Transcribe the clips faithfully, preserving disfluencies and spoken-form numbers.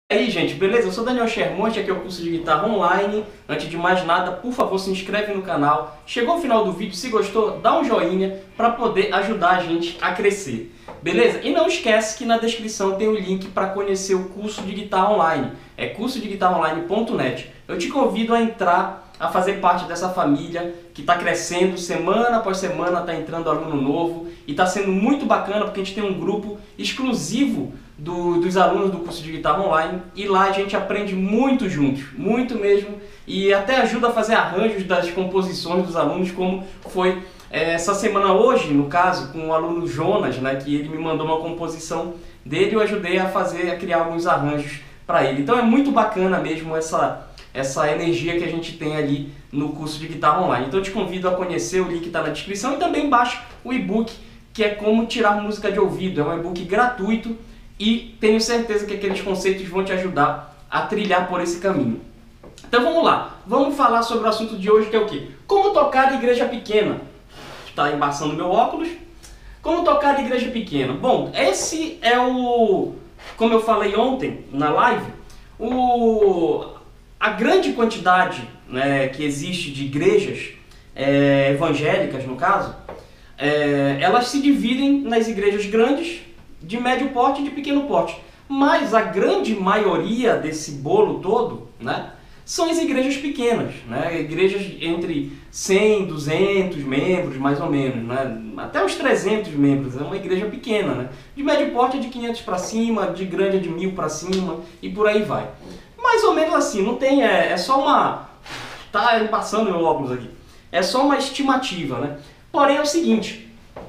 E aí, gente, beleza? Eu sou Daniel Schermonte, aqui é o curso de guitarra online. Antes de mais nada, por favor, se inscreve no canal. Chegou ao final do vídeo, se gostou, dá um joinha para poder ajudar a gente a crescer. Beleza? E não esquece que na descrição tem o link para conhecer o curso de guitarra online. É curso de guitarra online ponto net. Eu te convido a entrar, a fazer parte dessa família que está crescendo semana após semana, está entrando aluno novo e está sendo muito bacana porque a gente tem um grupo exclusivo Do, dos alunos do curso de guitarra online, e lá a gente aprende muito juntos, muito mesmo, e até ajuda a fazer arranjos das composições dos alunos, como foi é, essa semana hoje, no caso, com o aluno Jonas, né, que ele me mandou uma composição dele e eu ajudei a fazer, a criar alguns arranjos para ele. Então é muito bacana mesmo essa, essa energia que a gente tem ali no curso de guitarra online. Então eu te convido a conhecer, o link está na descrição, e também baixa o e-book, que é como tirar música de ouvido. É um e-book gratuito, e tenho certeza que aqueles conceitos vão te ajudar a trilhar por esse caminho. Então vamos lá, vamos falar sobre o assunto de hoje, que é o quê? Como tocar em igreja pequena. Está embaçando meu óculos. Como tocar em igreja pequena? Bom, esse é o... Como eu falei ontem na live, o, a grande quantidade, né, que existe de igrejas é, evangélicas, no caso, é, elas se dividem nas igrejas grandes, de médio porte e de pequeno porte. Mas a grande maioria desse bolo todo, né, são as igrejas pequenas, né, igrejas entre cem, duzentos membros, mais ou menos, né, até os trezentos membros, é uma igreja pequena, né, de médio porte é de quinhentos para cima, de grande é de mil para cima, e por aí vai. Mais ou menos assim, não tem, é, é só uma... tá passando meu óculos aqui. É só uma estimativa, né. Porém é o seguinte...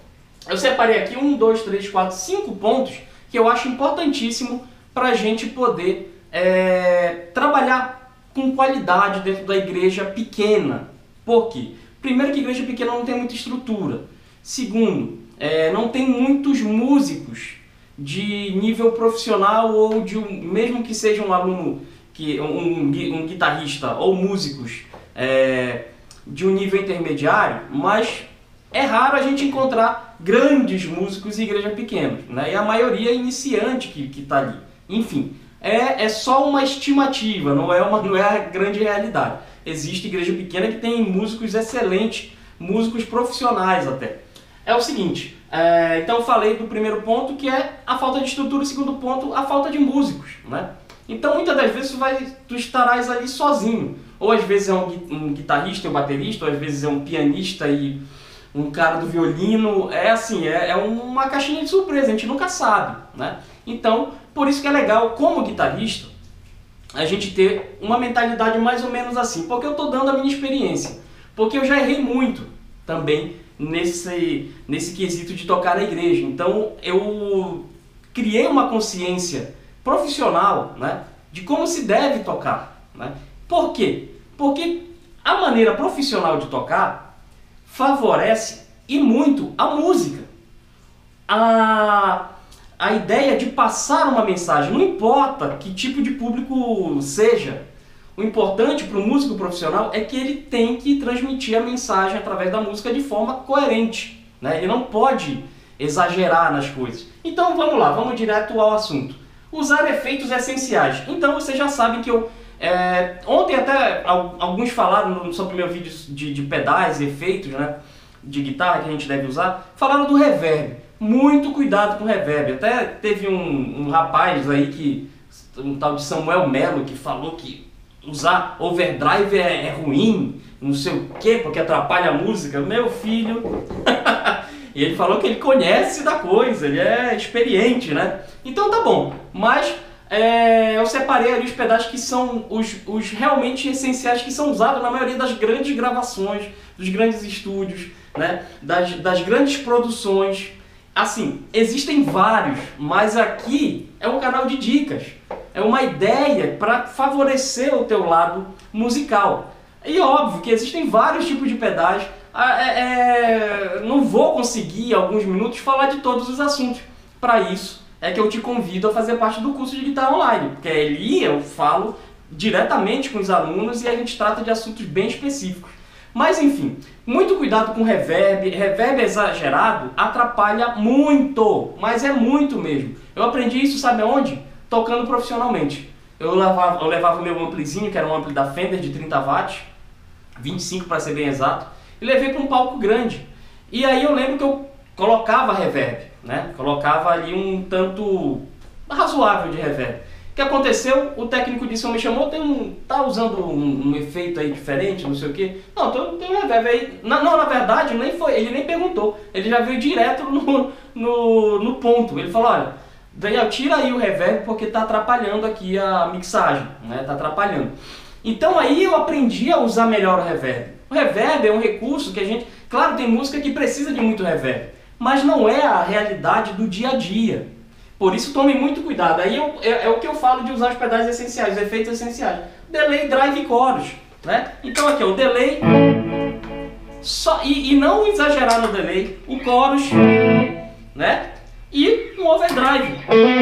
Eu separei aqui um, dois, três, quatro, cinco pontos que eu acho importantíssimo para a gente poder é, trabalhar com qualidade dentro da igreja pequena. Por quê? Primeiro, que a igreja pequena não tem muita estrutura. Segundo, é, não tem muitos músicos de nível profissional, ou de um, mesmo que seja um aluno, que, um, um guitarrista ou músicos é, de um nível intermediário, mas é raro a gente encontrar grandes músicos em igreja pequena, né? E a maioria é iniciante que está ali. Enfim, é, é só uma estimativa, não é, uma, não é a grande realidade. Existe igreja pequena que tem músicos excelentes, músicos profissionais até. É o seguinte, é, então eu falei do primeiro ponto, que é a falta de estrutura, o segundo ponto, a falta de músicos, né? Então muitas das vezes tu, vai, tu estarás ali sozinho, ou às vezes é um, um guitarrista e um baterista, ou às vezes é um pianista e um cara do violino. É assim, é, é uma caixinha de surpresa, a gente nunca sabe, né? Então, por isso que é legal, como guitarrista, a gente ter uma mentalidade mais ou menos assim, porque eu estou dando a minha experiência, porque eu já errei muito também nesse, nesse quesito de tocar na igreja. Então, eu criei uma consciência profissional, né, de como se deve tocar, né? Por quê? Porque a maneira profissional de tocar favorece e muito a música. A, a ideia de passar uma mensagem, não importa que tipo de público seja, o importante para o músico profissional é que ele tem que transmitir a mensagem através da música de forma coerente, né? Ele não pode exagerar nas coisas. Então vamos lá, vamos direto ao assunto. Usar efeitos essenciais. Então vocês já sabem que eu... É, ontem até alguns falaram sobre o meu vídeo de, de pedais e efeitos, né, de guitarra que a gente deve usar, falaram do reverb. Muito cuidado com o reverb. Até teve um, um rapaz aí, que, um tal de Samuel Melo, que falou que usar overdrive é, é ruim, não sei o que, porque atrapalha a música. Meu filho... E ele falou que ele conhece da coisa, ele é experiente, né? Então tá bom, mas... É, eu separei ali os pedaços que são os, os realmente essenciais, que são usados na maioria das grandes gravações, dos grandes estúdios, né, das, das grandes produções. Assim, existem vários, mas aqui é um canal de dicas, é uma ideia para favorecer o teu lado musical. E óbvio que existem vários tipos de pedais, é, é, não vou conseguir em alguns minutos falar de todos os assuntos. Para isso é que eu te convido a fazer parte do curso de guitarra online, porque ali eu falo diretamente com os alunos e a gente trata de assuntos bem específicos. Mas enfim, muito cuidado com reverb. Reverb exagerado atrapalha muito, mas é muito mesmo. Eu aprendi isso, sabe aonde? Tocando profissionalmente. eu levava, eu levava o meu amplizinho, que era um ampli da Fender de trinta watts, vinte e cinco para ser bem exato, e levei para um palco grande. E aí eu lembro que eu colocava reverb, né? Colocava ali um tanto razoável de reverb. O que aconteceu? O técnico disse, me chamou, tem um, tá usando um, um efeito aí diferente, não sei o que. Não, tem um reverb aí. Não, não, na verdade, nem foi, ele nem perguntou. Ele já veio direto no, no, no ponto. Ele falou, olha, Daniel, tira aí o reverb porque tá atrapalhando aqui a mixagem, né? Tá atrapalhando. Então aí eu aprendi a usar melhor o reverb. O reverb é um recurso que a gente... Claro, tem música que precisa de muito reverb, mas não é a realidade do dia a dia. Por isso tome muito cuidado. Aí eu, é, é o que eu falo de usar os pedais essenciais, os efeitos essenciais. Delay, drive e chorus, né? Então aqui ó, o delay, só, e, e não exagerar no delay, o chorus, né? E um overdrive.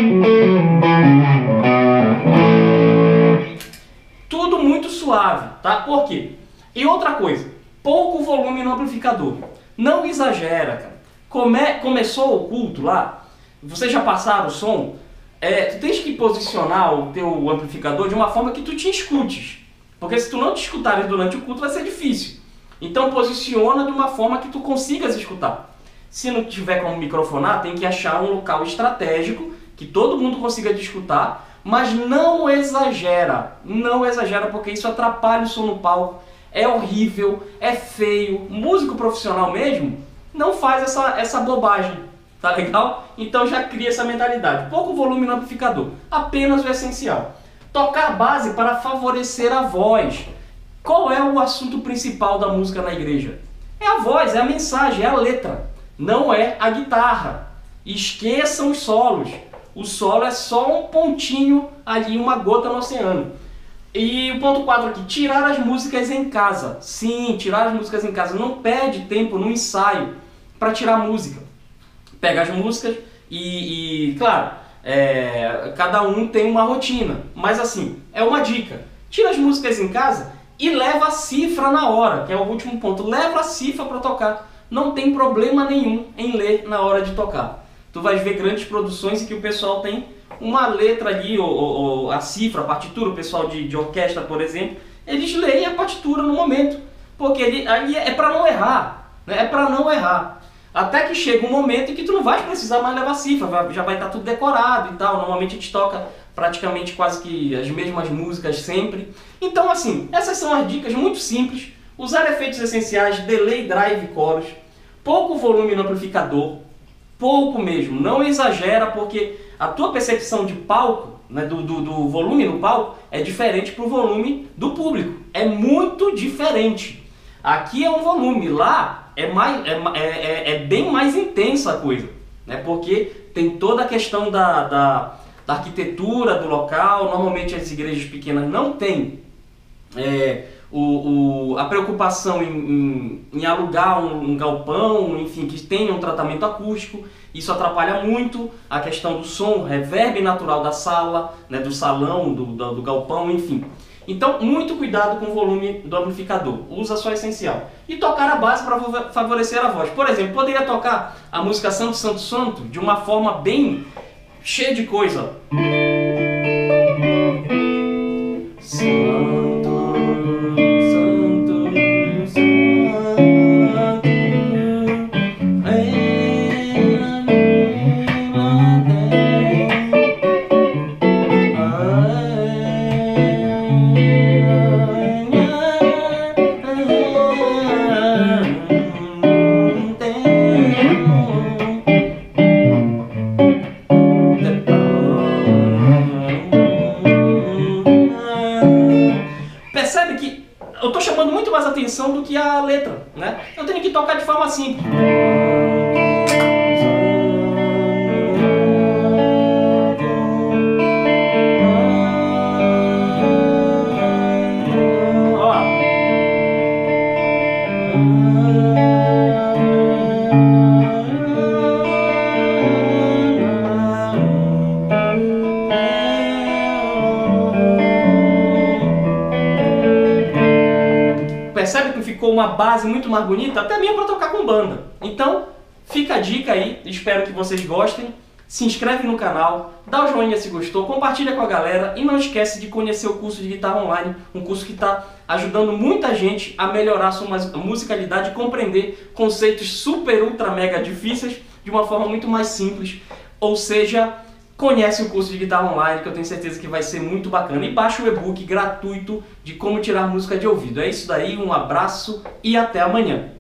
Tudo muito suave, tá? Por quê? E outra coisa, pouco volume no amplificador. Não exagera, cara. Come, começou o culto lá, vocês já passaram o som, é, tu tens que posicionar o teu amplificador de uma forma que tu te escutes. Porque se tu não te escutares durante o culto vai ser difícil. Então posiciona de uma forma que tu consigas escutar. Se não tiver como microfonar, tem que achar um local estratégico que todo mundo consiga te escutar, mas não exagera. Não exagera porque isso atrapalha o som no palco. É horrível, é feio. Músico profissional mesmo não faz essa, essa bobagem. Tá legal? Então já cria essa mentalidade. Pouco volume no amplificador, apenas o essencial. Tocar base para favorecer a voz. Qual é o assunto principal da música na igreja? É a voz, é a mensagem, é a letra. Não é a guitarra. Esqueçam os solos. O solo é só um pontinho ali, uma gota no oceano. E o ponto quatro aqui, tirar as músicas em casa. Sim, tirar as músicas em casa. Não perde tempo no ensaio para tirar música. Pega as músicas e, e claro, é, cada um tem uma rotina, mas assim, é uma dica. Tira as músicas em casa e leva a cifra na hora, que é o último ponto. Leva a cifra para tocar. Não tem problema nenhum em ler na hora de tocar. Tu vais ver grandes produções em que o pessoal tem uma letra ali, ou, ou, ou a cifra, a partitura, o pessoal de, de orquestra, por exemplo, eles leem a partitura no momento, porque ele, aí é para não errar, né? É para não errar. Até que chega um momento em que tu não vai precisar mais levar cifra, já vai estar tudo decorado e tal. Normalmente a gente toca praticamente quase que as mesmas músicas sempre. Então assim, essas são as dicas muito simples. Usar efeitos essenciais, delay, drive, chorus. Pouco volume no amplificador, pouco mesmo, não exagera porque a tua percepção de palco, né, do, do, do volume no palco, é diferente para o volume do público. É muito diferente. Aqui é um volume, lá é, mais, é, é, é bem mais intensa a coisa, né? Porque tem toda a questão da, da, da arquitetura do local. Normalmente as igrejas pequenas não têm é, o, o, a preocupação em, em, em alugar um, um galpão, enfim, que tenha um tratamento acústico. Isso atrapalha muito a questão do som, reverb natural da sala, né, do salão, do, do, do galpão, enfim. Então, muito cuidado com o volume do amplificador. Usa só essencial. E tocar a base para favorecer a voz. Por exemplo, poderia tocar a música Santo, Santo, Santo de uma forma bem cheia de coisa. Santo, Santo, Santo, percebe que eu estou chamando muito mais atenção do que a letra, né? Eu tenho que tocar de forma simples. Percebe que ficou uma base muito mais bonita? Até mesmo para tocar com banda. Então, fica a dica aí. Espero que vocês gostem. se inscreve no canal, dá o joinha se gostou, compartilha com a galera e não esquece de conhecer o curso de guitarra online, um curso que está ajudando muita gente a melhorar a sua musicalidade e compreender conceitos super, ultra, mega difíceis de uma forma muito mais simples. Ou seja, conhece o curso de guitarra online, que eu tenho certeza que vai ser muito bacana. E baixa o e-book gratuito de como tirar música de ouvido. É isso daí, um abraço e até amanhã.